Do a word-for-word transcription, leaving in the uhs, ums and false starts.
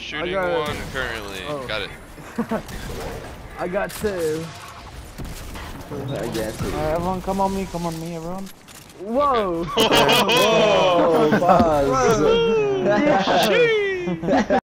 shooting got one currently. Oh. Got it. I got two. I guess it. Alright, everyone, come on me, come on me, everyone. Whoa! Whoa, pause. Whoa. Yeah.